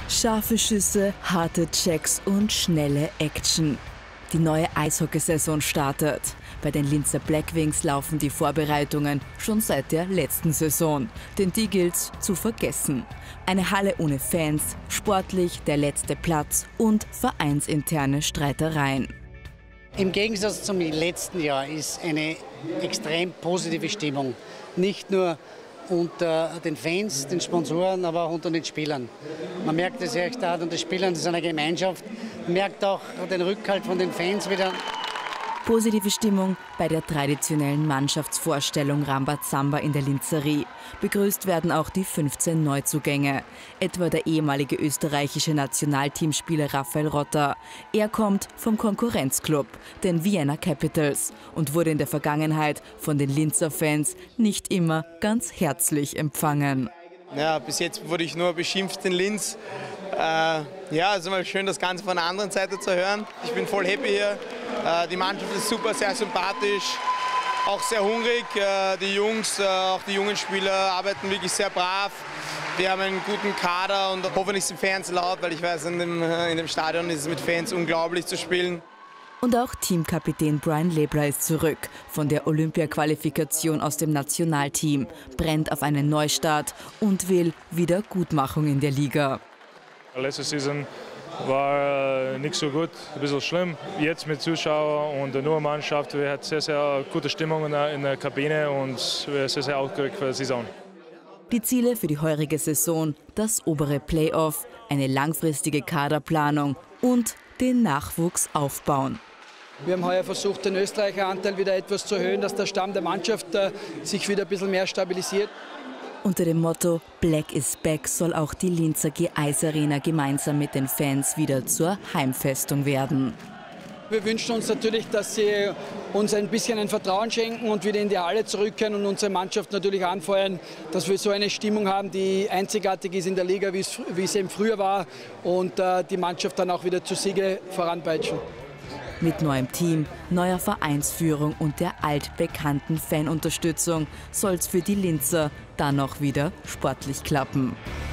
Scharfe Schüsse, harte Checks und schnelle Action. Die neue Eishockeysaison startet. Bei den Linzer Blackwings laufen die Vorbereitungen schon seit der letzten Saison. Denn die gilt's zu vergessen. Eine Halle ohne Fans, sportlich der letzte Platz und vereinsinterne Streitereien. Im Gegensatz zum letzten Jahr ist eine extrem positive Stimmung. Nicht nur unter den Fans, den Sponsoren, aber auch unter den Spielern. Man merkt es echt da unter den Spielern, das ist eine Gemeinschaft. Man merkt auch den Rückhalt von den Fans wieder. Positive Stimmung bei der traditionellen Mannschaftsvorstellung Rambazamba in der Linzerie. Begrüßt werden auch die 15 Neuzugänge. Etwa der ehemalige österreichische Nationalteamspieler Raphael Rotter. Er kommt vom Konkurrenzclub, den Vienna Capitals, und wurde in der Vergangenheit von den Linzer Fans nicht immer ganz herzlich empfangen. Ja, bis jetzt wurde ich nur beschimpft in Linz. Ja, es ist mal schön, das Ganze von der anderen Seite zu hören. Ich bin voll happy hier. Die Mannschaft ist super, sehr sympathisch, auch sehr hungrig. Die Jungs, auch die jungen Spieler arbeiten wirklich sehr brav. Wir haben einen guten Kader und hoffentlich sind Fans laut, weil ich weiß, in dem Stadion ist es mit Fans unglaublich zu spielen. Und auch Teamkapitän Brian Lebra ist zurück. Von der Olympia-Qualifikation aus dem Nationalteam, brennt auf einen Neustart und will Wiedergutmachung in der Liga. Letzte Saison war nicht so gut, ein bisschen schlimm. Jetzt mit Zuschauern und der neuen Mannschaft, wir hatten sehr, sehr gute Stimmung in der Kabine und wir sind sehr aufgeregt für die Saison. Die Ziele für die heurige Saison: das obere Playoff, eine langfristige Kaderplanung und den Nachwuchs aufbauen. Wir haben heuer versucht, den Österreicher Anteil wieder etwas zu erhöhen, dass der Stamm der Mannschaft sich wieder ein bisschen mehr stabilisiert. Unter dem Motto Black is back soll auch die Linzer Eisarena gemeinsam mit den Fans wieder zur Heimfestung werden. Wir wünschen uns natürlich, dass sie uns ein bisschen ein Vertrauen schenken und wieder in die Halle zurückkehren und unsere Mannschaft natürlich anfeuern, dass wir so eine Stimmung haben, die einzigartig ist in der Liga, wie es eben früher war, und die Mannschaft dann auch wieder zu Siege voranpeitschen. Mit neuem Team, neuer Vereinsführung und der altbekannten Fanunterstützung soll es für die Linzer dann auch wieder sportlich klappen.